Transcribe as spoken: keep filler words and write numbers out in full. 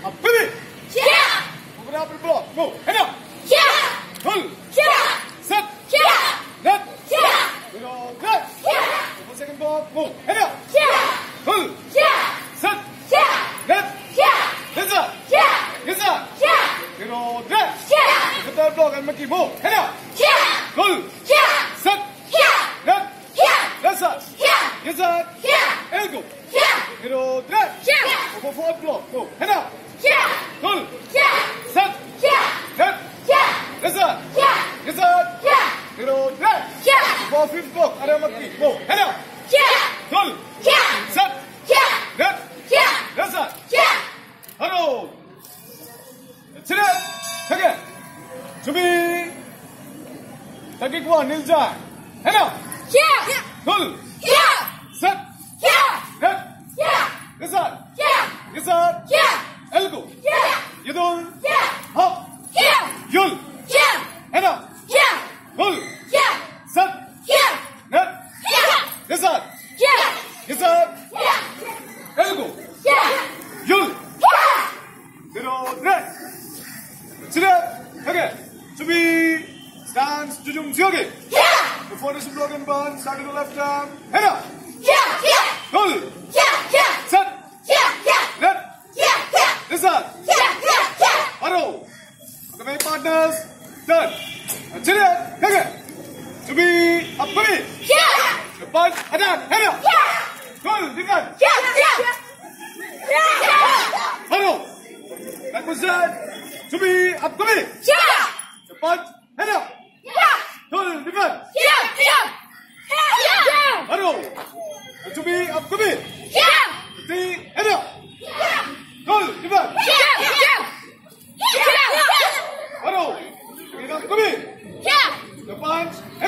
Up, baby. Yeah. Move it up and block. Move. Head up. Yeah. Pull. Yeah. Set. Yeah. Net. Yeah. We go left. Yeah. One second block. Move. Head up. Yeah. Pull. Yeah. Set. Yeah. Net. Yeah. Inside. Yeah. Inside. Yeah. We go left. Yeah. The third block and Mickey. Move. Head up. Yeah. Pull. Yeah. Set. Yeah. Net. Yeah. Left side. Yeah. Inside. Yeah. Elbow. Yeah. We go left. Yeah. Over fourth block. Move. Head up. Yeah. Pull. Yeah. Set. Yeah. Net. Yeah. Left side. Yeah. Inside. Yeah. We go left. Yeah. For fifth block. Area Mickey. Move. Head up. Yeah. Pull. Yeah. Set. Yeah. Net. Yeah. Left side. Yeah. Hello. Sit up. Again. 준비. Take it one. Kneel down. Head up. Yeah. Pull. Yeah. Set. Yeah. Net. Yeah. This side. Yeah. This side. Yeah. Elbow. Yeah. Yudul. Yeah. Hop. Yeah. Yul. Yeah. Head up. Yeah. Pull. Yeah. Set. Yeah. Net. Yeah. This side. Yeah. This side. Yeah. Elbow. Yeah. Yul. Yeah. Zero. Net. Sit up. Again. 준비. Stance. 주중 지역이. Yeah. Before this block and burn. Start to the left arm. Head up. Yeah. Yeah. Pull. Yeah. Yeah. Set. Yeah. Yeah. Net. Yeah. Yeah. This side. Yeah. Yeah. Yeah. Arrow. Okay, partners. Done. Sit up. Again. 준비. Up. Put it. Yeah. The punch. Attack. Head up. Yeah. Pull. Defend. Yeah. Yeah. Yeah. Arrow. Back position. 준비. Up. Put it. Yeah. The punch. Head up. Yeah. Pull. Defend. Yeah. Yeah. Yeah. Arrow. 준비. Up. Put it. Yeah. Three. Head up. Yeah. Pull. Defend. Yeah. Yeah. Yeah. Arrow. Get up. Put it. Yeah. The punch. Head